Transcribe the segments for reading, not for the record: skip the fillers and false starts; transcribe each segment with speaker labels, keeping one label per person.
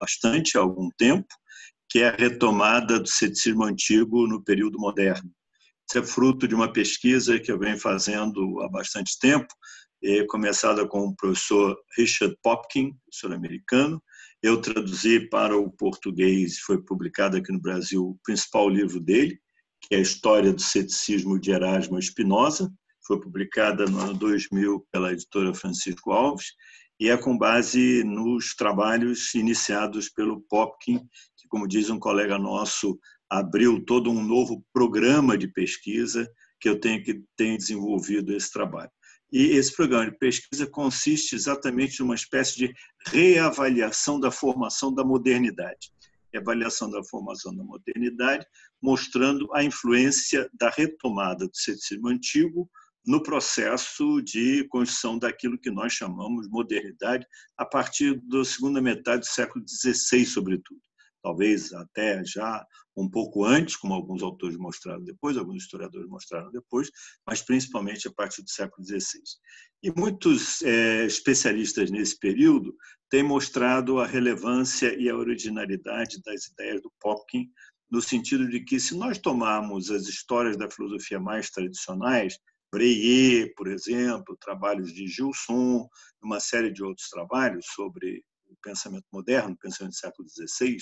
Speaker 1: bastante há algum tempo, que é a retomada do ceticismo antigo no período moderno. Isso é fruto de uma pesquisa que eu venho fazendo há bastante tempo, começada com o professor Richard Popkin, professor americano. Eu traduzi para o português, foi publicado aqui no Brasil o principal livro dele, que é a História do Ceticismo de Erasmo Spinoza, foi publicada no ano 2000 pela editora Francisco Alves, e é com base nos trabalhos iniciados pelo Popkin, que, como diz um colega nosso, abriu todo um novo programa de pesquisa que eu tenho desenvolvido esse trabalho. E esse programa de pesquisa consiste exatamente numa espécie de reavaliação da formação da modernidade. Avaliação da formação da modernidade, mostrando a influência da retomada do ceticismo antigo no processo de construção daquilo que nós chamamos modernidade a partir da segunda metade do século XVI, sobretudo. Talvez até já um pouco antes, como alguns autores mostraram depois, alguns historiadores mostraram depois, mas principalmente a partir do século XVI. E muitos especialistas nesse período têm mostrado a relevância e a originalidade das ideias do Popkin, no sentido de que, se nós tomarmos as histórias da filosofia mais tradicionais, Breillet, por exemplo, trabalhos de Gilson, uma série de outros trabalhos sobre o pensamento moderno, o pensamento do século XVI,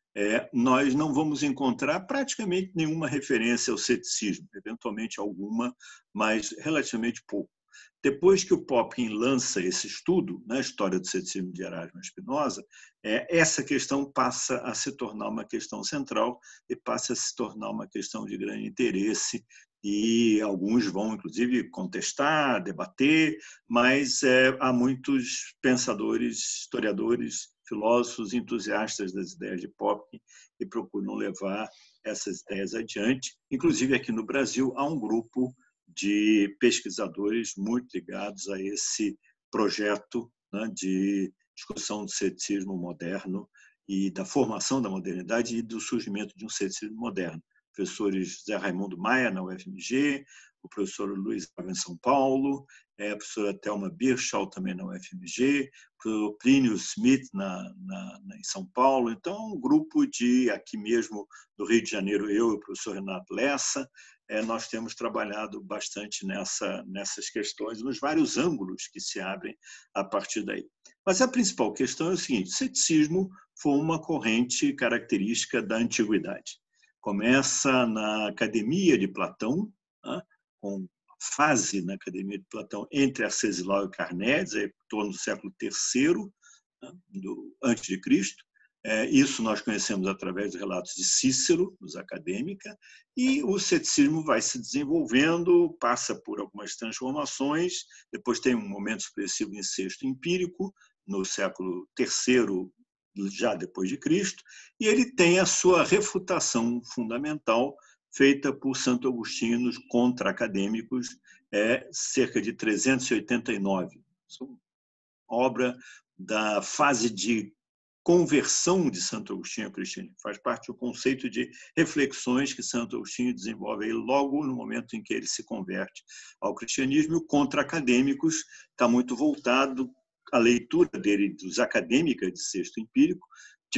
Speaker 1: nós não vamos encontrar praticamente nenhuma referência ao ceticismo, eventualmente alguma, mas relativamente pouco. Depois que o Popkin lança esse estudo, na História do Ceticismo de Erasmo Spinoza, essa questão passa a se tornar uma questão central e passa a se tornar uma questão de grande interesse, e alguns vão, inclusive, contestar, debater, mas há muitos pensadores, historiadores, filósofos, entusiastas das ideias de Popkin e procuram levar essas ideias adiante. Inclusive, aqui no Brasil, há um grupo de pesquisadores muito ligados a esse projeto, né, de discussão do ceticismo moderno e da formação da modernidade e do surgimento de um ceticismo moderno. Professores Zé Raimundo Maia, na UFMG, o professor Luiz Ávila, em São Paulo, a professora Thelma Birchall, também na UFMG, o professor Plínio Smith, em São Paulo. Então, um grupo aqui mesmo do Rio de Janeiro, eu e o professor Renato Lessa, nós temos trabalhado bastante nessas questões, nos vários ângulos que se abrem a partir daí. Mas a principal questão é o seguinte: o ceticismo foi uma corrente característica da antiguidade. Começa na Academia de Platão, né, com fase na Academia de Platão entre Arcesilau e Carneades, em torno do século III, né, antes de Cristo. Isso nós conhecemos através dos relatos de Cícero, dos Acadêmica, e o ceticismo vai se desenvolvendo, passa por algumas transformações, depois tem um momento expressivo em sexto empírico, no século III, já depois de Cristo, e ele tem a sua refutação fundamental feita por Santo Agostinho nos Contra-Acadêmicos, cerca de 389. Obra da fase de conversão de Santo Agostinho ao cristianismo. Faz parte do conceito de reflexões que Santo Agostinho desenvolve aí logo no momento em que ele se converte ao cristianismo. E o Contra-Acadêmicos está muito voltado à leitura dele dos Acadêmica de sexto empírico,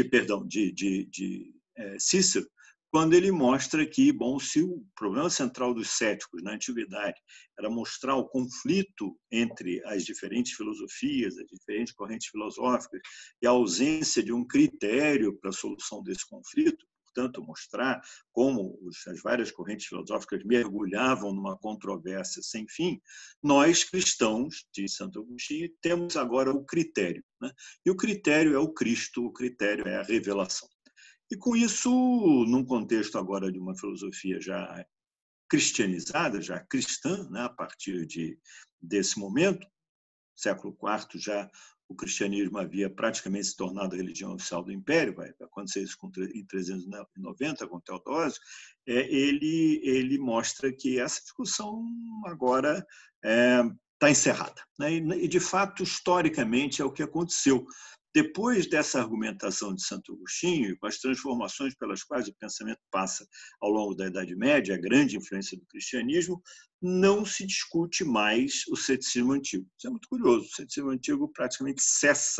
Speaker 1: de Cícero, quando ele mostra que, se o problema central dos céticos na antiguidade era mostrar o conflito entre as diferentes filosofias, as diferentes correntes filosóficas, e a ausência de um critério para a solução desse conflito, portanto, mostrar como as várias correntes filosóficas mergulhavam numa controvérsia sem fim, nós, cristãos, de Santo Agostinho, temos agora o critério, né? E o critério é o Cristo, o critério é a revelação. E com isso, num contexto agora de uma filosofia já cristianizada, já cristã, né, a partir desse momento, século IV já o cristianismo havia praticamente se tornado a religião oficial do Império, vai acontecer isso em 390 com Teodósio, ele mostra que essa discussão agora está encerrada, né? E, de fato, historicamente, é o que aconteceu. Depois dessa argumentação de Santo Agostinho, com as transformações pelas quais o pensamento passa ao longo da Idade Média, a grande influência do cristianismo, não se discute mais o ceticismo antigo. Isso é muito curioso. O ceticismo antigo praticamente cessa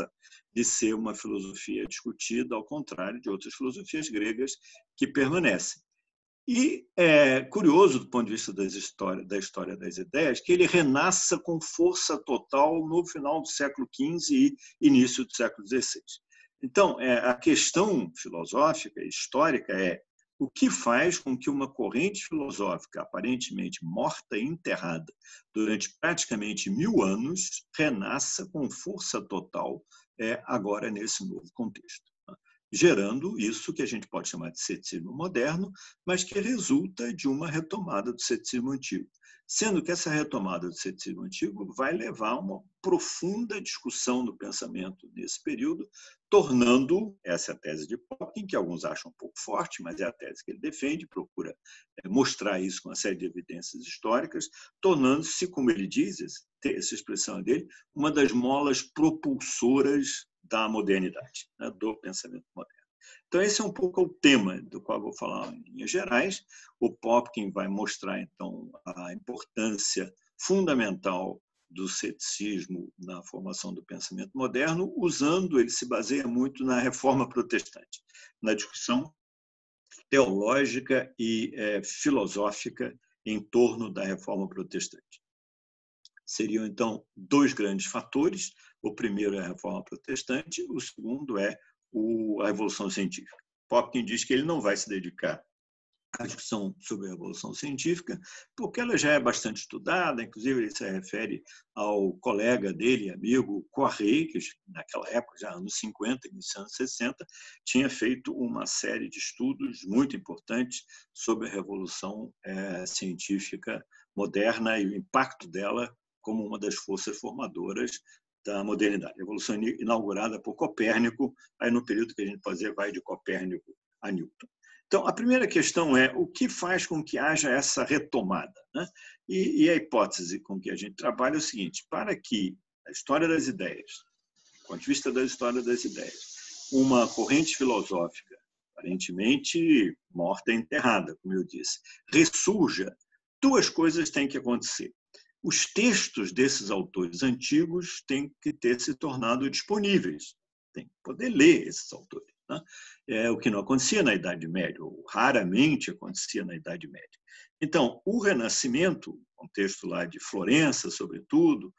Speaker 1: de ser uma filosofia discutida, ao contrário de outras filosofias gregas que permanecem. E é curioso, do ponto de vista da história das ideias, que ele renasça com força total no final do século XV e início do século XVI. Então, a questão filosófica, histórica, é o que faz com que uma corrente filosófica aparentemente morta e enterrada durante praticamente 1000 anos renasça com força total agora nesse novo contexto, gerando isso que a gente pode chamar de ceticismo moderno, mas que resulta de uma retomada do ceticismo antigo. Sendo que essa retomada do ceticismo antigo vai levar a uma profunda discussão do pensamento nesse período, tornando, essa é a tese de Popkin, que alguns acham um pouco forte, mas é a tese que ele defende, procura mostrar isso com uma série de evidências históricas, tornando-se, como ele diz, essa expressão dele, uma das molas propulsoras da modernidade, do pensamento moderno. Então, esse é um pouco o tema do qual eu vou falar em linhas gerais. O Popkin vai mostrar, então, a importância fundamental do ceticismo na formação do pensamento moderno, ele se baseia muito na reforma protestante, na discussão teológica e filosófica em torno da reforma protestante. Seriam, então, 2 grandes fatores. O primeiro é a reforma protestante, o segundo é a Revolução Científica. Popkin diz que ele não vai se dedicar à discussão sobre a Revolução Científica, porque ela já é bastante estudada, inclusive ele se refere ao colega dele, amigo Poiré, que naquela época, já anos 50, início dos anos 60, tinha feito uma série de estudos muito importantes sobre a Revolução Científica moderna e o impacto dela como uma das forças formadoras da modernidade. A Revolução inaugurada por Copérnico, aí no período que a gente pode dizer vai de Copérnico a Newton. Então, a primeira questão é o que faz com que haja essa retomada, né? E a hipótese com que a gente trabalha é o seguinte: para que a história das ideias, do ponto de vista da história das ideias, uma corrente filosófica, aparentemente morta e enterrada, como eu disse, ressurja, 2 coisas têm que acontecer. Os textos desses autores antigos têm que ter se tornado disponíveis, tem que poder ler esses autores, né? O que não acontecia na Idade Média, ou raramente acontecia na Idade Média. Então, o Renascimento, contexto lá de Florença, sobretudo,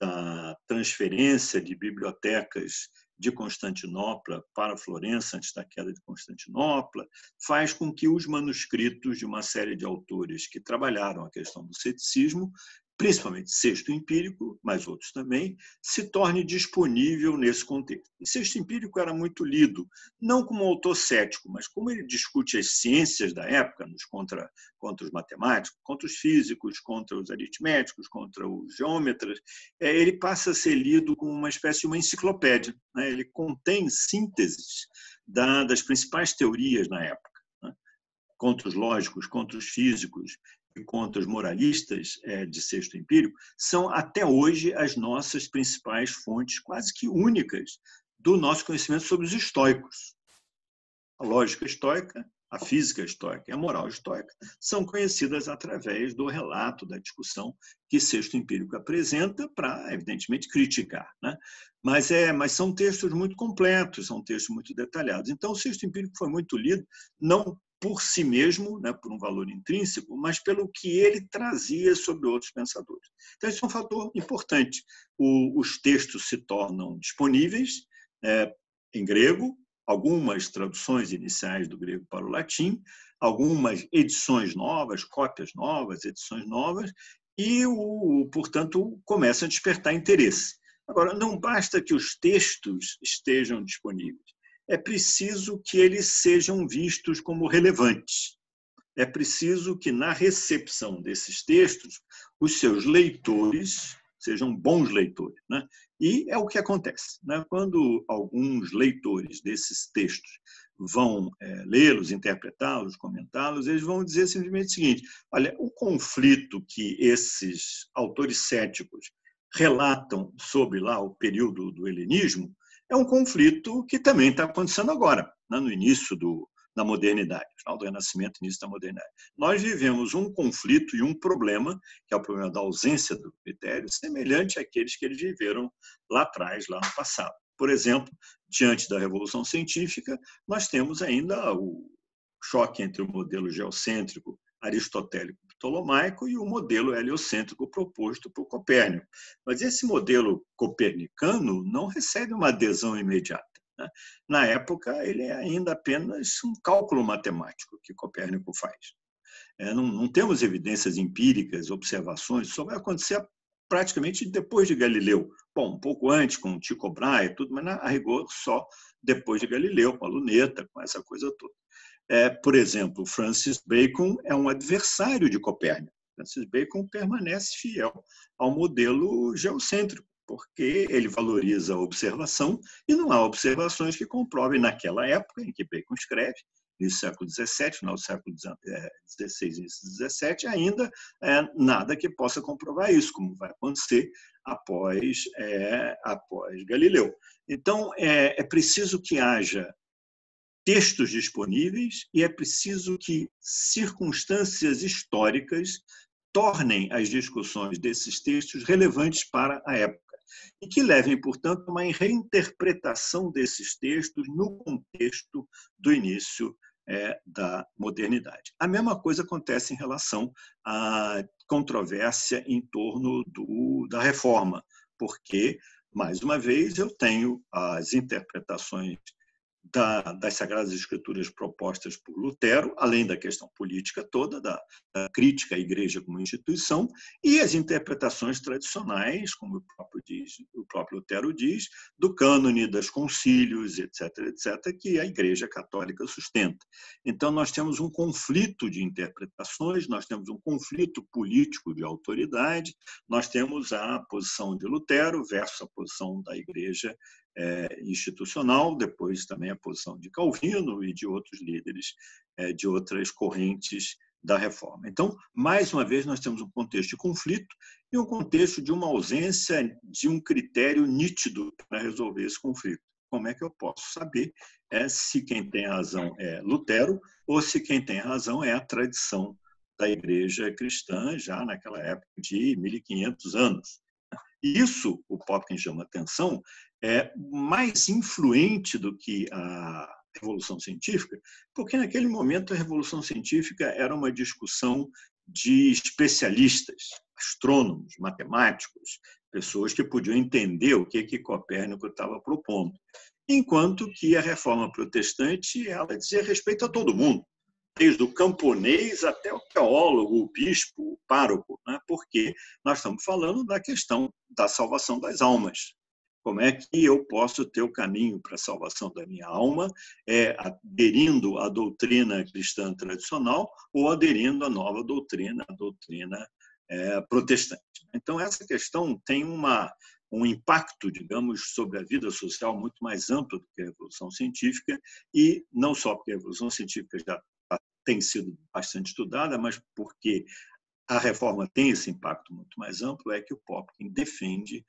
Speaker 1: da transferência de bibliotecas de Constantinopla para Florença antes da queda de Constantinopla, faz com que os manuscritos de uma série de autores que trabalharam a questão do ceticismo, principalmente Sexto Empírico, mas outros também, se torne disponível nesse contexto. E Sexto Empírico era muito lido, não como autor cético, mas como ele discute as ciências da época, contra os matemáticos, contra os físicos, contra os aritméticos, contra os geômetras, ele passa a ser lido como uma espécie de uma enciclopédia, né? Ele contém sínteses das principais teorias na época, né? Contra os lógicos, contra os físicos, e contra os moralistas de Sexto Empírico, são até hoje as nossas principais fontes, quase que únicas, do nosso conhecimento sobre os estoicos. A lógica estoica, a física estoica e a moral estoica são conhecidas através do relato, da discussão que Sexto Empírico apresenta para, evidentemente, criticar, né? Mas são textos muito completos, são textos muito detalhados. Então, o Sexto Empírico foi muito lido, não por si mesmo, né, por um valor intrínseco, mas pelo que ele trazia sobre outros pensadores. Então, esse é um fator importante. Os textos se tornam disponíveis em grego, algumas traduções iniciais do grego para o latim, algumas edições novas, cópias novas, edições novas, e, portanto, começa a despertar interesse. Agora, não basta que os textos estejam disponíveis, é preciso que eles sejam vistos como relevantes. É preciso que, na recepção desses textos, os seus leitores sejam bons leitores, né? E é o que acontece, né? Quando alguns leitores desses textos vão lê-los, interpretá-los, comentá-los, eles vão dizer simplesmente o seguinte: olha, o conflito que esses autores céticos relatam sobre lá o período do helenismo é um conflito que também está acontecendo agora, né? No início da modernidade, final do Renascimento, início da modernidade. Nós vivemos um conflito e um problema, que é o problema da ausência do critério, semelhante àqueles que eles viveram lá atrás, lá no passado. Por exemplo, diante da Revolução Científica, nós temos ainda o choque entre o modelo geocêntrico aristotélico ptolomaico e o modelo heliocêntrico proposto por Copérnico. Mas esse modelo copernicano não recebe uma adesão imediata. Na época, ele é ainda apenas um cálculo matemático que Copérnico faz. Não temos evidências empíricas, observações, só vai acontecer praticamente depois de Galileu. Bom, um pouco antes, com Tycho Brahe e tudo, mas a rigor só depois de Galileu, com a luneta, com essa coisa toda. Por exemplo, Francis Bacon é um adversário de Copérnico. Francis Bacon permanece fiel ao modelo geocêntrico, porque ele valoriza a observação e não há observações que comprovem, naquela época em que Bacon escreve, no século XVII, final do século XVI, início do XVII, ainda nada que possa comprovar isso, como vai acontecer após Galileu. Então, é preciso que haja textos disponíveis e é preciso que circunstâncias históricas tornem as discussões desses textos relevantes para a época e que levem, portanto, a uma reinterpretação desses textos no contexto do início da modernidade. A mesma coisa acontece em relação à controvérsia em torno da reforma, porque, mais uma vez, eu tenho as interpretações das Sagradas Escrituras propostas por Lutero, além da questão política toda, da crítica à Igreja como instituição, e as interpretações tradicionais, como o próprio Lutero diz, do cânone, dos concílios, etc., que a Igreja Católica sustenta. Então, nós temos um conflito de interpretações, nós temos um conflito político de autoridade, nós temos a posição de Lutero versus a posição da Igreja institucional, depois também a posição de Calvino e de outros líderes de outras correntes da reforma. Então, mais uma vez, nós temos um contexto de conflito e um contexto de uma ausência de um critério nítido para resolver esse conflito. Como é que eu posso saber se quem tem razão é Lutero ou se quem tem razão é a tradição da Igreja cristã, já naquela época de 1500 anos? E isso, o Popkin chama atenção, é mais influente do que a Revolução Científica, porque naquele momento a Revolução Científica era uma discussão de especialistas, astrônomos, matemáticos, pessoas que podiam entender o que Copérnico estava propondo. Enquanto que a Reforma Protestante ela dizia respeito a todo mundo, desde o camponês até o teólogo, o bispo, o pároco, né? Porque nós estamos falando da questão da salvação das almas. Como é que eu posso ter o caminho para a salvação da minha alma, aderindo à doutrina cristã tradicional ou aderindo à nova doutrina, a doutrina protestante? Então, essa questão tem um impacto, digamos, sobre a vida social muito mais amplo do que a Revolução Científica, e não só porque a Revolução Científica já tem sido bastante estudada, mas porque a reforma tem esse impacto muito mais amplo, é que o Popkin defende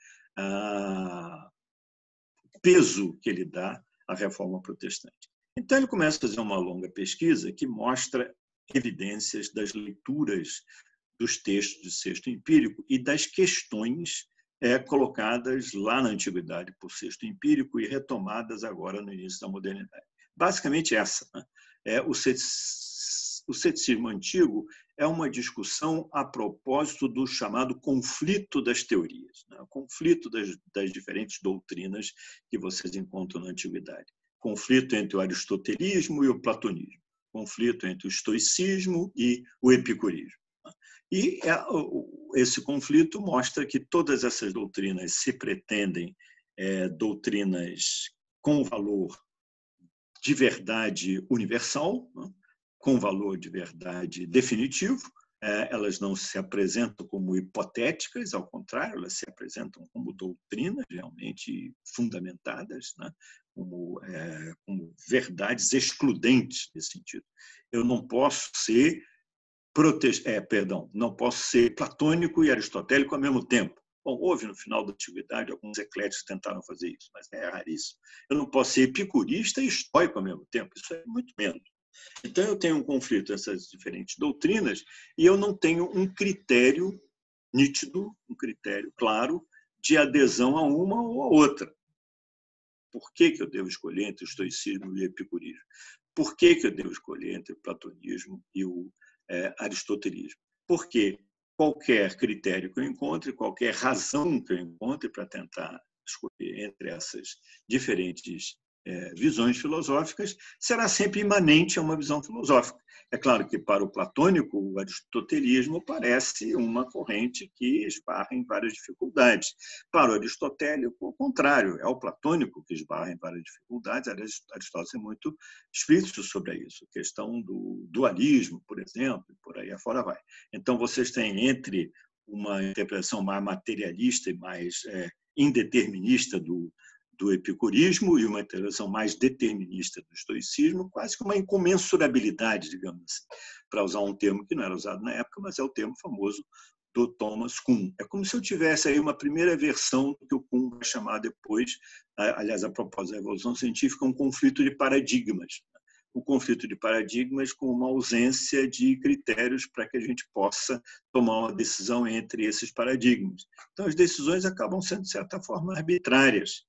Speaker 1: o peso que ele dá à reforma protestante. Então, ele começa a fazer uma longa pesquisa que mostra evidências das leituras dos textos de Sexto Empírico e das questões colocadas lá na Antiguidade por Sexto Empírico e retomadas agora no início da modernidade. Basicamente essa, né? O ceticismo antigo é uma discussão a propósito do chamado conflito das teorias, né? O conflito das diferentes doutrinas que vocês encontram na Antiguidade. Conflito entre o aristotelismo e o platonismo. Conflito entre o estoicismo e o epicurismo. E esse conflito mostra que todas essas doutrinas se pretendem doutrinas com valor de verdade universal, né? Com valor de verdade definitivo. Elas não se apresentam como hipotéticas, ao contrário, elas se apresentam como doutrinas realmente fundamentadas, né? como verdades excludentes nesse sentido. Eu não posso ser não posso ser platônico e aristotélico ao mesmo tempo. Bom, houve no final da Antiguidade alguns ecléticos que tentaram fazer isso, mas é raríssimo. Eu não posso ser epicurista e estoico ao mesmo tempo, isso é muito menos. Então, eu tenho um conflito essas diferentes doutrinas e eu não tenho um critério nítido, um critério claro de adesão a uma ou a outra. Por que eu devo escolher entre o estoicismo e o epicurismo? Por que eu devo escolher entre o platonismo e o aristotelismo? Porque qualquer critério que eu encontre, qualquer razão que eu encontre para tentar escolher entre essas diferentes visões filosóficas, será sempre imanente a uma visão filosófica. É claro que, para o platônico, o aristotelismo parece uma corrente que esbarra em várias dificuldades. Para o aristotélico, o contrário, é o platônico que esbarra em várias dificuldades. Aristóteles é muito explícito sobre isso, a questão do dualismo, por exemplo, e por aí afora vai. Então, vocês têm entre uma interpretação mais materialista e mais indeterminista do epicurismo e uma interpretação mais determinista do estoicismo, quase que uma incomensurabilidade, digamos assim, para usar um termo que não era usado na época, mas é o termo famoso do Thomas Kuhn. É como se eu tivesse aí uma primeira versão do que o Kuhn vai chamar depois, aliás, a propósito da evolução científica, um conflito de paradigmas. O conflito de paradigmas com uma ausência de critérios para que a gente possa tomar uma decisão entre esses paradigmas. Então, as decisões acabam sendo, de certa forma, arbitrárias.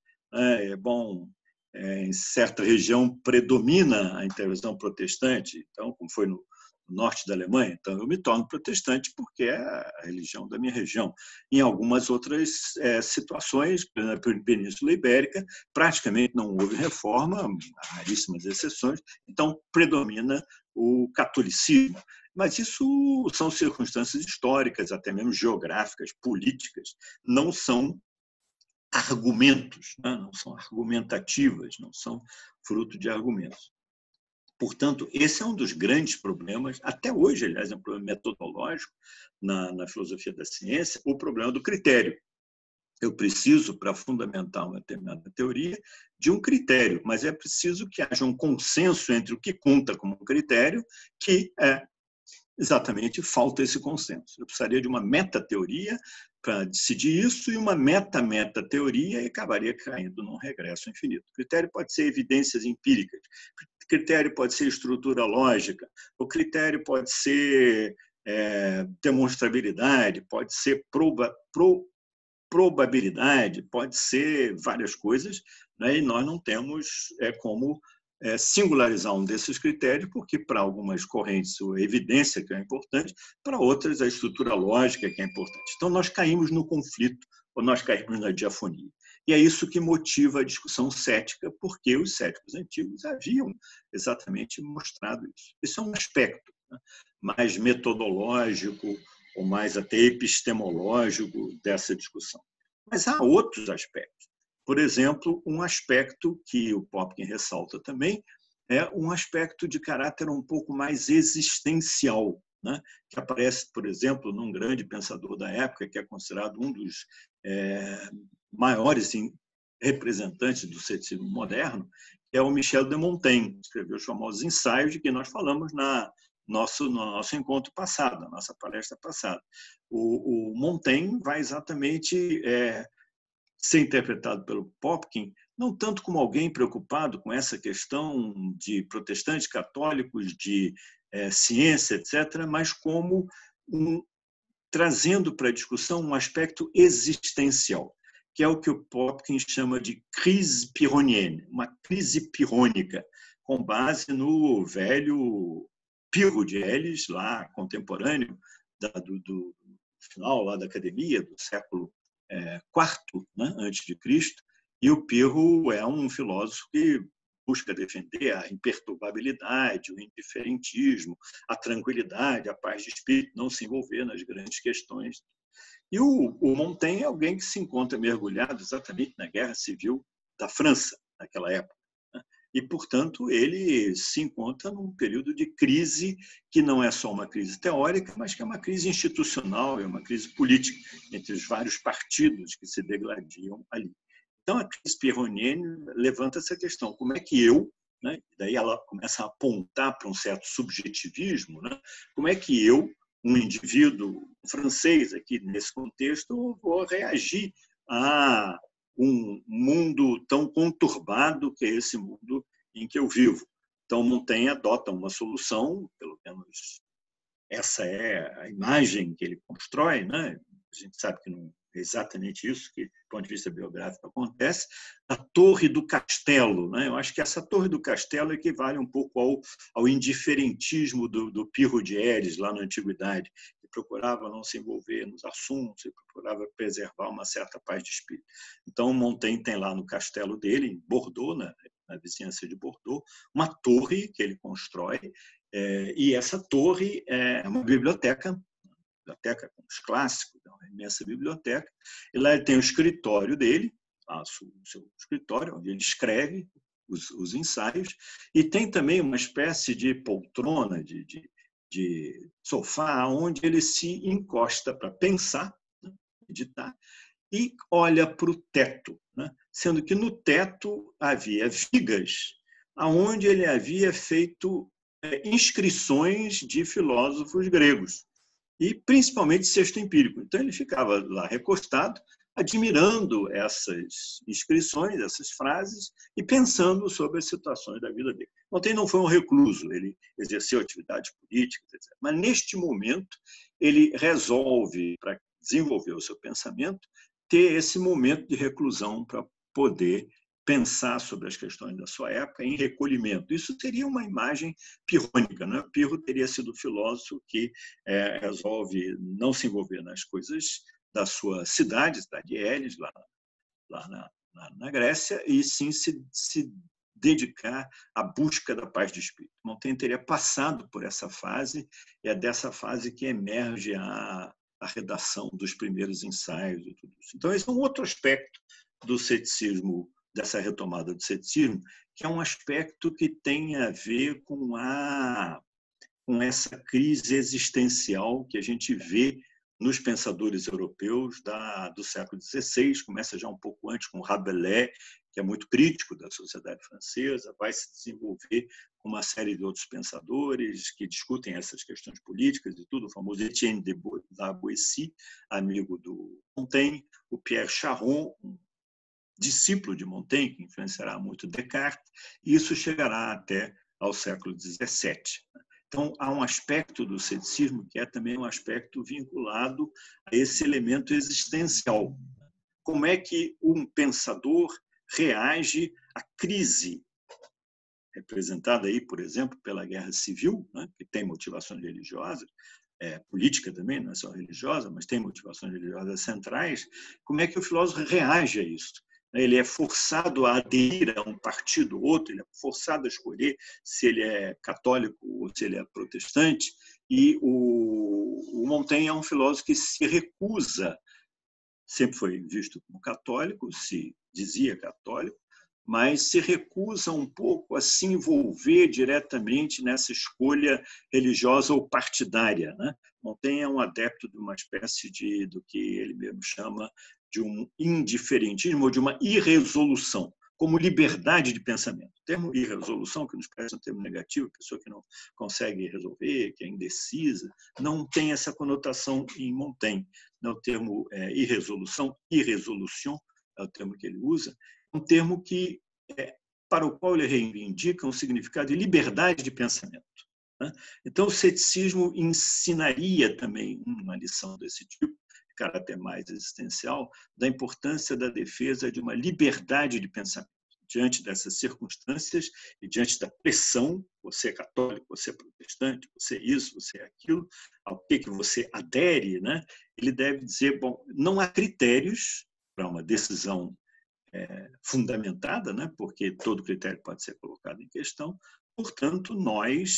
Speaker 1: Em certa região predomina a intervenção protestante, então, como foi no norte da Alemanha, então eu me torno protestante porque é a religião da minha região. Em algumas outras situações, na Península Ibérica, praticamente não houve reforma, raríssimas exceções, então predomina o catolicismo. Mas isso são circunstâncias históricas, até mesmo geográficas, políticas, não são argumentos, não são argumentativas, não são fruto de argumentos. Portanto, esse é um dos grandes problemas, até hoje, aliás, é um problema metodológico na filosofia da ciência, o problema do critério. Eu preciso, para fundamentar uma determinada teoria, de um critério, mas é preciso que haja um consenso entre o que conta como critério, que exatamente falta esse consenso. Eu precisaria de uma metateoria para decidir isso e uma meta-teoria e acabaria caindo num regresso infinito. O critério pode ser evidências empíricas, o critério pode ser estrutura lógica, o critério pode ser demonstrabilidade, pode ser probabilidade, pode ser várias coisas, né? E nós não temos como singularizar um desses critérios, porque para algumas correntes a evidência que é importante, para outras a estrutura lógica que é importante. Então nós caímos no conflito, ou nós caímos na diafonia. E é isso que motiva a discussão cética, porque os céticos antigos haviam exatamente mostrado isso. Isso é um aspecto, né, mais metodológico, ou mais até epistemológico dessa discussão. Mas há outros aspectos. Por exemplo, um aspecto que o Popkin ressalta também é um aspecto de caráter um pouco mais existencial, né? Que aparece, por exemplo, num grande pensador da época, que é considerado um dos maiores representantes do ceticismo moderno, que é o Michel de Montaigne, que escreveu os famosos ensaios de que nós falamos no nosso encontro passado, na nossa palestra passada. O Montaigne vai exatamente ser interpretado pelo Popkin não tanto como alguém preocupado com essa questão de protestantes católicos, de ciência, etc., mas como trazendo para a discussão um aspecto existencial, que é o que o Popkin chama de crise pirronienne, uma crise pirrônica, com base no velho Pirro de Elis, lá contemporâneo do final lá da academia, do século IV, né, antes de Cristo, e o Pirro é um filósofo que busca defender a imperturbabilidade, o indiferentismo, a tranquilidade, a paz de espírito, não se envolver nas grandes questões. E o Montaigne é alguém que se encontra mergulhado exatamente na Guerra Civil da França, naquela época. E, portanto, ele se encontra num período de crise que não é só uma crise teórica, mas que é uma crise institucional, é uma crise política, entre os vários partidos que se degladiam ali. Então, a crise pirronienne levanta essa questão: como é que eu, né, daí ela começa a apontar para um certo subjetivismo, né, como é que eu, um indivíduo francês aqui nesse contexto, vou reagir a um mundo tão conturbado que é esse mundo em que eu vivo. Então, Montaigne adota uma solução, pelo menos essa é a imagem que ele constrói, né? A gente sabe que é exatamente isso que, do ponto de vista biográfico, acontece, a Torre do Castelo. Né? Eu acho que essa Torre do Castelo equivale um pouco ao indiferentismo do Pirro de Eris, lá na Antiguidade, que procurava não se envolver nos assuntos e procurava preservar uma certa paz de espírito. Então, Montaigne tem lá no castelo dele, em Bordeaux, na vizinhança de Bordeaux, uma torre que ele constrói, e essa torre é uma biblioteca com os clássicos, uma imensa biblioteca, e lá ele tem o escritório dele, o seu escritório, onde ele escreve os ensaios, e tem também uma espécie de poltrona, de sofá, onde ele se encosta para pensar, né, meditar, e olha para o teto, né, sendo que no teto havia vigas, aonde ele havia feito inscrições de filósofos gregos, e principalmente sexto empírico. Então, ele ficava lá recostado, admirando essas inscrições, essas frases, e pensando sobre as situações da vida dele. Montaigne não foi um recluso, ele exerceu atividades políticas, etc. Mas, neste momento, ele resolve, para desenvolver o seu pensamento, ter esse momento de reclusão para poder pensar sobre as questões da sua época em recolhimento. Isso seria uma imagem pirrônica. Né? Pirro teria sido o filósofo que resolve não se envolver nas coisas da sua cidade de Elis, lá na Grécia, e sim se dedicar à busca da paz de espírito. Montaigne teria passado por essa fase, e é dessa fase que emerge a redação dos primeiros ensaios e tudo isso. Então, esse é um outro aspecto do ceticismo, dessa retomada do ceticismo, que é um aspecto que tem a ver com essa crise existencial que a gente vê nos pensadores europeus do século XVI, começa já um pouco antes com Rabelais, que é muito crítico da sociedade francesa, vai se desenvolver com uma série de outros pensadores que discutem essas questões políticas e tudo, o famoso Étienne de la Boétie, amigo do Montaigne, o Pierre Charon, um discípulo de Montaigne, que influenciará muito Descartes, e isso chegará até ao século XVII. Então, há um aspecto do ceticismo que é também um aspecto vinculado a esse elemento existencial. Como é que um pensador reage à crise representada aí, por exemplo, pela Guerra Civil, né, que tem motivações religiosas, política também, não é só religiosa, mas tem motivações religiosas centrais. Como é que o filósofo reage a isso? Ele é forçado a aderir a um partido ou outro, ele é forçado a escolher se ele é católico ou se ele é protestante, e o Montaigne é um filósofo que se recusa, sempre foi visto como católico, se dizia católico, mas se recusa um pouco a se envolver diretamente nessa escolha religiosa ou partidária. Né? Montaigne é um adepto de uma espécie do que ele mesmo chama de um indiferentismo ou de uma irresolução, como liberdade de pensamento. O termo irresolução, que nos parece um termo negativo, a pessoa que não consegue resolver, que é indecisa, não tem essa conotação em Montaigne. O termo irresolução, irresolution, é o termo que ele usa, um termo para o qual ele reivindica um significado de liberdade de pensamento. Né? Então, o ceticismo ensinaria também uma lição desse tipo, de caráter mais existencial, da importância da defesa de uma liberdade de pensamento. Diante dessas circunstâncias e diante da pressão, você é católico, você é protestante, você é isso, você é aquilo, ao que você adere, né? Ele deve dizer, bom, não há critérios para uma decisão fundamentada, né? Porque todo critério pode ser colocado em questão. Portanto, nós,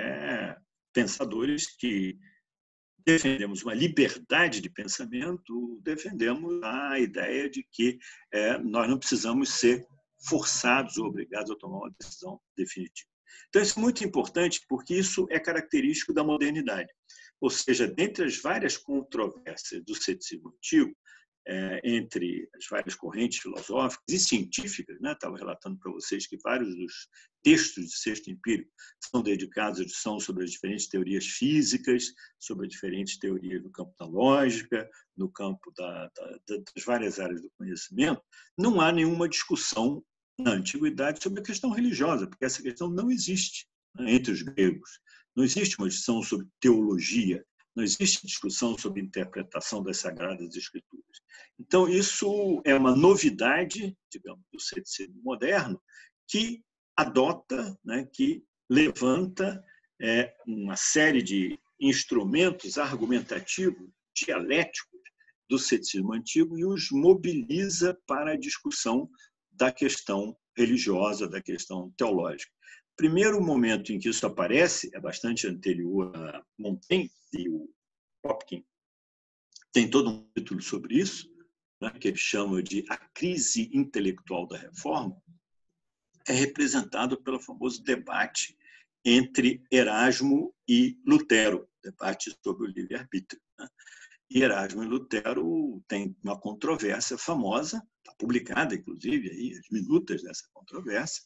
Speaker 1: pensadores que defendemos uma liberdade de pensamento, defendemos a ideia de que nós não precisamos ser forçados ou obrigados a tomar uma decisão definitiva. Então, isso é muito importante porque isso é característico da modernidade. Ou seja, dentre as várias controvérsias do ceticismo antigo, entre as várias correntes filosóficas e científicas, né? Estava relatando para vocês que vários dos textos de Sexto Empírico são sobre as diferentes teorias físicas, sobre as diferentes teorias do campo da lógica, no campo das várias áreas do conhecimento. Não há nenhuma discussão na antiguidade sobre a questão religiosa, porque essa questão não existe, né, entre os gregos. Não existe uma discussão sobre teologia, Não existe discussão sobre interpretação das Sagradas Escrituras. Então, isso é uma novidade, digamos, do ceticismo moderno, que adota, né, que levanta uma série de instrumentos argumentativos, dialéticos do ceticismo antigo e os mobiliza para a discussão da questão religiosa, da questão teológica. O primeiro momento em que isso aparece é bastante anterior a Montaigne, e o Popkin tem todo um título sobre isso, né, que ele chama de A Crise Intelectual da Reforma, é representado pelo famoso debate entre Erasmo e Lutero, debate sobre o livre-arbítrio. Né? E Erasmo e Lutero têm uma controvérsia famosa, está publicada, inclusive, aí, as minutas dessa controvérsia,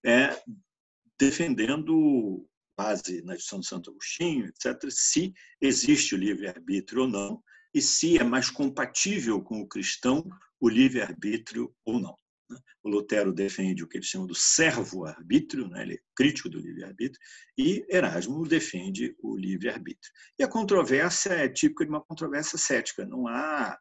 Speaker 1: defendendo, base na edição de Santo Agostinho, etc., se existe o livre-arbítrio ou não, e se é mais compatível com o cristão o livre-arbítrio ou não. O Lutero defende o que ele chama do servo-arbítrio, né? Ele é crítico do livre-arbítrio, e Erasmo defende o livre-arbítrio. E a controvérsia é típica de uma controvérsia cética, não há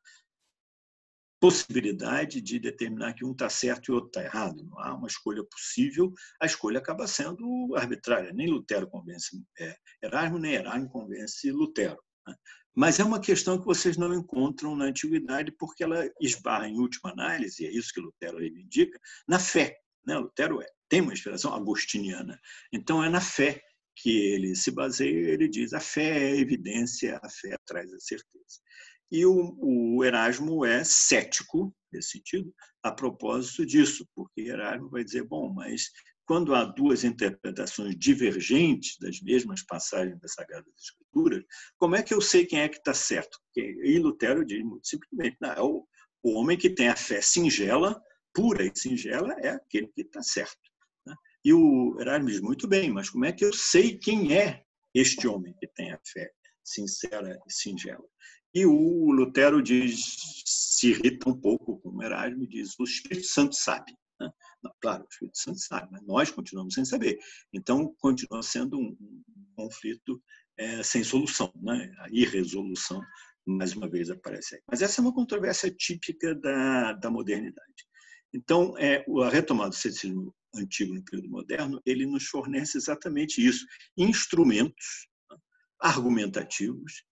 Speaker 1: possibilidade de determinar que um está certo e o outro está errado, não há uma escolha possível, a escolha acaba sendo arbitrária. Nem Lutero convence Erasmo, nem Erasmo convence Lutero. Né? Mas é uma questão que vocês não encontram na antiguidade porque ela esbarra, em última análise, e é isso que Lutero reivindica, na fé. Né? Lutero tem uma inspiração agostiniana. Então, é na fé que ele se baseia, ele diz a fé é a evidência, a fé traz a certeza. E o Erasmo é cético, nesse sentido, a propósito disso, porque Erasmo vai dizer, bom, mas quando há duas interpretações divergentes das mesmas passagens das Sagradas Escrituras, como é que eu sei quem é que está certo? E Lutero diz muito simplesmente, não, o homem que tem a fé singela, pura e singela, é aquele que está certo. Né? E o Erasmo diz, muito bem, mas como é que eu sei quem é este homem que tem a fé sincera e singela? E o Lutero se irrita um pouco com o Erasmo e diz, o Espírito Santo sabe. Né? Não, claro, o Espírito Santo sabe, mas nós continuamos sem saber. Então, continua sendo um conflito sem solução, né? A irresolução, mais uma vez, aparece aí. Mas essa é uma controvérsia típica da modernidade. Então, a retomada do ceticismo antigo no período moderno, ele nos fornece exatamente isso, instrumentos argumentativos,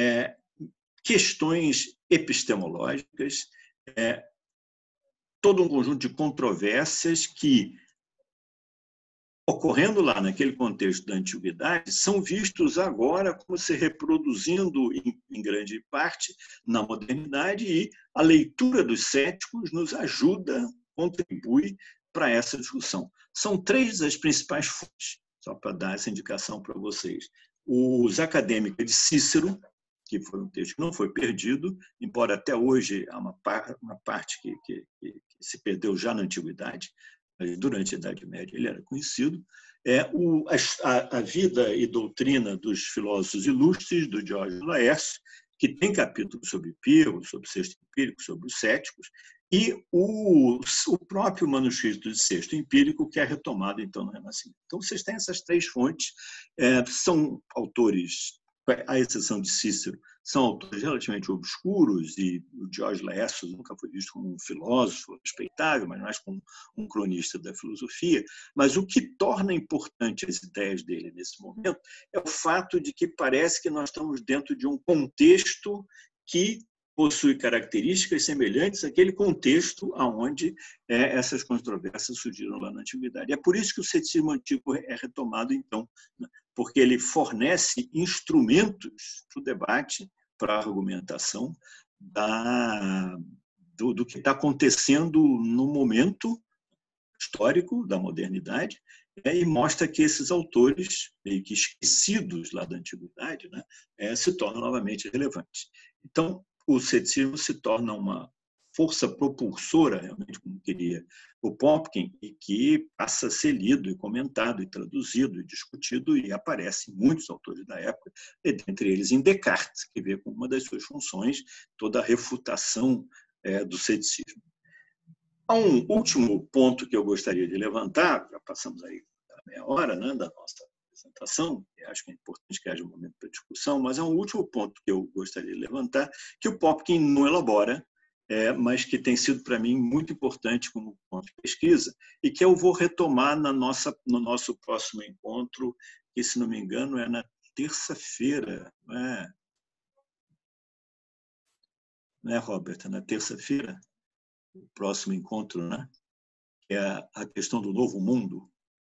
Speaker 1: questões epistemológicas, todo um conjunto de controvérsias que, ocorrendo lá naquele contexto da antiguidade, são vistos agora como se reproduzindo, em grande parte, na modernidade, e a leitura dos céticos nos ajuda, contribui para essa discussão. São três as principais fontes, só para dar essa indicação para vocês. Os Acadêmicas de Cícero, que foi um texto que não foi perdido, embora até hoje há uma parte que se perdeu já na Antiguidade, mas durante a Idade Média ele era conhecido, a Vida e Doutrina dos Filósofos Ilustres, do Diógenes Laércio, que tem capítulos sobre Pirro, sobre o Sexto Empírico, sobre os céticos, e o próprio manuscrito de Sexto Empírico, que é retomado então no Renascimento. Então, vocês têm essas três fontes, são autores, à exceção de Cícero, são autores relativamente obscuros, e o Diógenes Laércio nunca foi visto como um filósofo respeitável, mas mais como um cronista da filosofia. Mas o que torna importante as ideias dele nesse momento é o fato de que parece que nós estamos dentro de um contexto que possui características semelhantes àquele contexto onde essas controvérsias surgiram lá na Antiguidade. É por isso que o ceticismo antigo é retomado, então, porque ele fornece instrumentos para o debate, para a argumentação do que está acontecendo no momento histórico da modernidade, e mostra que esses autores, meio que esquecidos lá da Antiguidade, se tornam novamente relevantes. Então, o ceticismo se torna uma força propulsora, realmente, como queria o Popkin, e que passa a ser lido e comentado e traduzido e discutido, e aparece em muitos autores da época, e dentre eles em Descartes, que vê como uma das suas funções toda a refutação do ceticismo. Há um último ponto que eu gostaria de levantar, já passamos aí a meia hora da nossa apresentação, acho que é importante que haja um momento para discussão, mas é um último ponto que eu gostaria de levantar, que o Popkin não elabora, mas que tem sido para mim muito importante como ponto de pesquisa, e que eu vou retomar no nosso próximo encontro, que, se não me engano, é na terça-feira, não é, Robert? É na terça-feira, o próximo encontro, né? Que é a questão do novo mundo,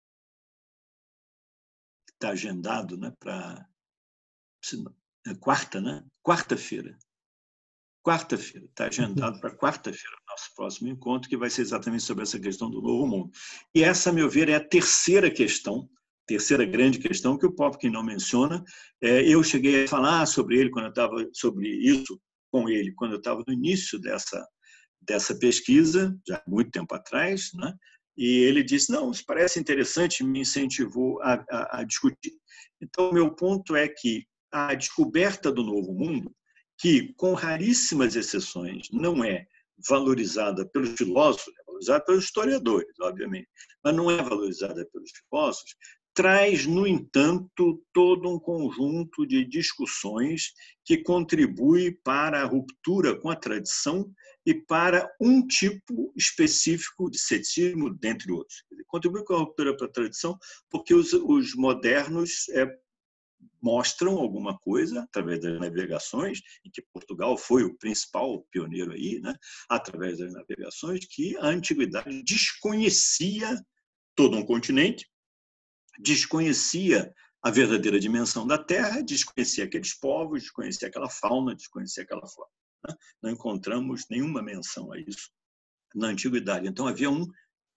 Speaker 1: que está agendado, né, para quarta, né? Quarta-feira. Quarta-feira, está agendado para quarta-feira o nosso próximo encontro, que vai ser exatamente sobre essa questão do novo mundo. E essa, a meu ver, é a terceira questão, terceira grande questão que o Popkin não menciona. Eu cheguei a falar sobre ele quando eu estava sobre isso com ele quando eu estava no início dessa pesquisa, já há muito tempo atrás, né? E ele disse, não, isso parece interessante, me incentivou a discutir. Então, o meu ponto é que a descoberta do novo mundo, que, com raríssimas exceções, não é valorizada pelos filósofos, é valorizada pelos historiadores, obviamente, mas não é valorizada pelos filósofos, traz, no entanto, todo um conjunto de discussões que contribui para a ruptura com a tradição e para um tipo específico de ceticismo, dentre outros. Contribui com a ruptura para a tradição porque os modernos mostram alguma coisa através das navegações, em que Portugal foi o principal pioneiro aí, né? Através das navegações, que a antiguidade desconhecia todo um continente, desconhecia a verdadeira dimensão da Terra, desconhecia aqueles povos, desconhecia aquela fauna, desconhecia aquela flora. Né? Não encontramos nenhuma menção a isso na antiguidade. Então havia um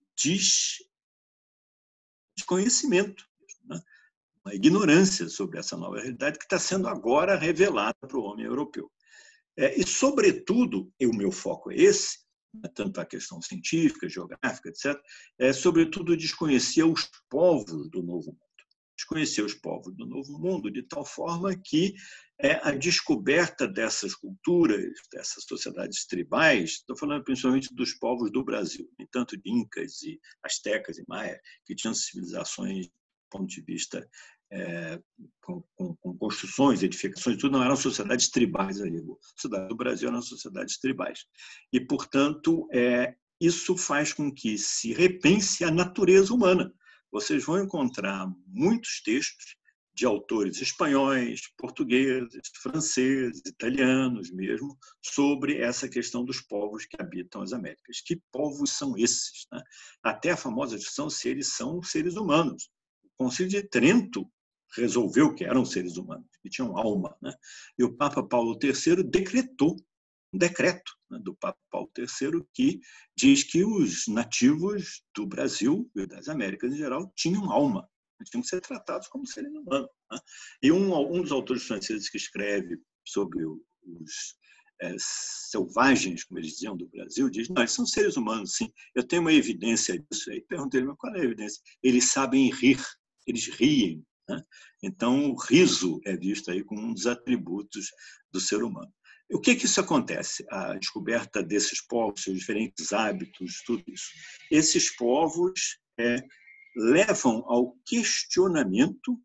Speaker 1: desconhecimento, né? Uma ignorância sobre essa nova realidade que está sendo agora revelada para o homem europeu. E, sobretudo, e o meu foco é esse, tanto a questão científica, geográfica, etc., sobretudo, desconhecer os povos do Novo Mundo. Desconhecer os povos do Novo Mundo de tal forma que a descoberta dessas culturas, dessas sociedades tribais, estou falando principalmente dos povos do Brasil, nem tanto de incas e astecas e maias, que tinham civilizações do ponto de vista com construções, edificações, tudo não eram sociedades tribais ali. A sociedade do Brasil eram sociedades tribais. E, portanto, isso faz com que se repense a natureza humana. Vocês vão encontrar muitos textos de autores espanhóis, portugueses, franceses, italianos mesmo, sobre essa questão dos povos que habitam as Américas. Que povos são esses? Né? Até a famosa discussão se eles são seres humanos. O Concílio de Trento resolveu que eram seres humanos, que tinham alma. Né? E o Papa Paulo III decretou um decreto, né, do Papa Paulo III que diz que os nativos do Brasil e das Américas em geral tinham alma, tinham que ser tratados como seres humanos. Né? E um dos autores franceses que escreve sobre os selvagens, como eles diziam, do Brasil, diz, não, eles são seres humanos, sim, eu tenho uma evidência disso. Aí perguntei, mas qual é a evidência? Eles sabem rir, eles riem. Né? Então, o riso é visto aí como um dos atributos do ser humano. O que isso acontece? A descoberta desses povos, seus diferentes hábitos, tudo isso. Esses povos levam ao questionamento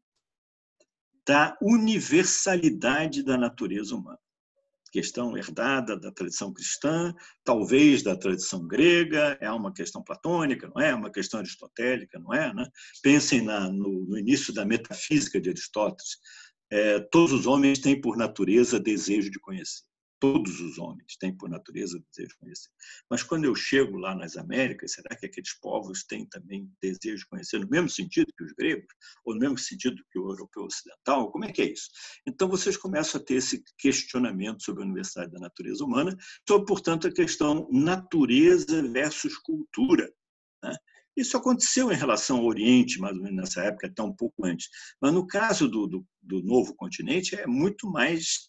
Speaker 1: da universalidade da natureza humana. Questão herdada da tradição cristã, talvez da tradição grega, é uma questão platônica, não é? Uma questão aristotélica, não é? Né? Pensem no início da metafísica de Aristóteles. Todos os homens têm, por natureza, desejo de conhecer. Todos os homens têm, por natureza, desejo de conhecer. Mas quando eu chego lá nas Américas, será que aqueles povos têm também desejo de conhecer no mesmo sentido que os gregos? Ou no mesmo sentido que o europeu ocidental? Como é que é isso? Então, vocês começam a ter esse questionamento sobre a universalidade da natureza humana, sobre, portanto, a questão natureza versus cultura. Né? Isso aconteceu em relação ao Oriente, mais ou menos nessa época, até um pouco antes. Mas no caso do novo continente, é muito mais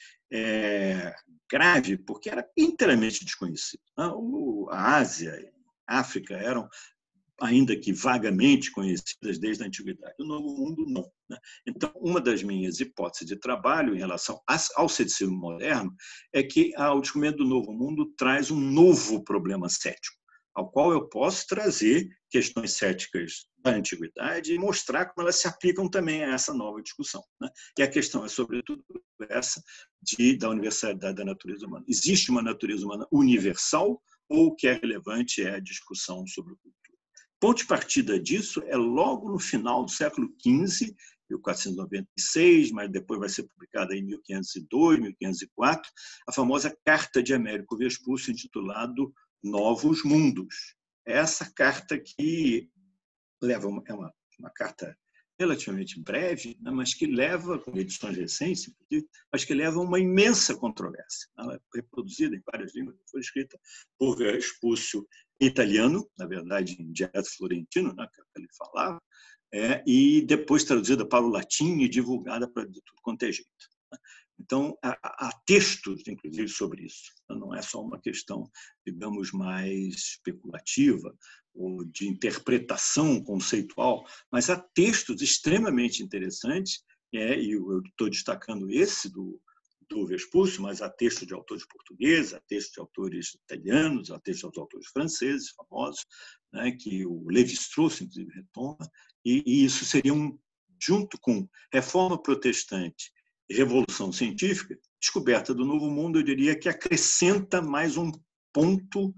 Speaker 1: grave, porque era inteiramente desconhecido. A Ásia, a África eram, ainda que vagamente conhecidas desde a antiguidade. O Novo Mundo, não. Né? Então, uma das minhas hipóteses de trabalho em relação ao ceticismo moderno é que o descobrimento do Novo Mundo traz um novo problema cético. ao qual eu posso trazer questões céticas da antiguidade e mostrar como elas se aplicam também a essa nova discussão, né? E a questão é, sobretudo, essa da universalidade da natureza humana. Existe uma natureza humana universal ou o que é relevante é a discussão sobre a cultura? Ponto de partida disso é logo no final do século XV, 1496, mas depois vai ser publicada em 1502, 1504, a famosa Carta de Américo Vespúcio, intitulado Novos Mundos. Essa carta que leva uma carta relativamente breve, né, mas que leva, com edições recentes, mas que leva a uma imensa controvérsia. Ela é reproduzida em várias línguas, foi escrita por Vespúcio em italiano, na verdade em dialeto florentino, né, que ele falava, e depois traduzida para o latim e divulgada para de tudo quanto é jeito. Então, há textos, inclusive, sobre isso. Não é só uma questão, digamos, mais especulativa ou de interpretação conceitual, mas há textos extremamente interessantes, e eu estou destacando esse do Vespúcio, mas há textos de autores portugueses, há textos de autores italianos, há textos de autores franceses famosos, né, que o Lévi-Strauss, inclusive, retoma, e isso seria junto com Reforma Protestante e Revolução Científica, descoberta do Novo Mundo, eu diria que acrescenta mais um ponto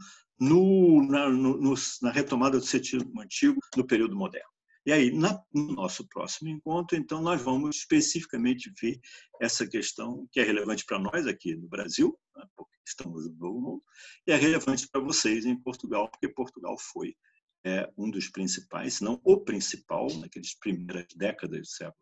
Speaker 1: na retomada do ceticismo antigo no período moderno. E aí, no nosso próximo encontro, então, nós vamos especificamente ver essa questão que é relevante para nós aqui no Brasil, né, porque estamos no Novo Mundo, e é relevante para vocês em Portugal, porque Portugal foi um dos principais, se não o principal, naquelas primeiras décadas do século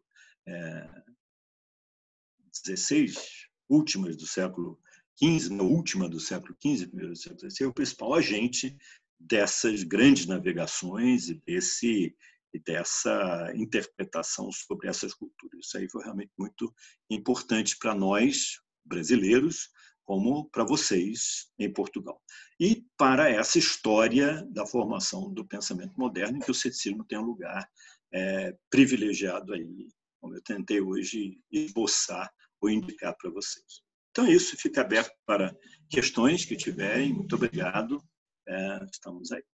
Speaker 1: XVI, últimas do século XV, na última do século XV, primeiro do século XVI, o principal agente dessas grandes navegações e dessa interpretação sobre essas culturas. Isso aí foi realmente muito importante para nós, brasileiros, como para vocês em Portugal. E para essa história da formação do pensamento moderno, em que o ceticismo tem um lugar privilegiado aí, como eu tentei hoje esboçar ou indicar para vocês. Então, isso fica aberto para questões que tiverem. Muito obrigado. Estamos aí.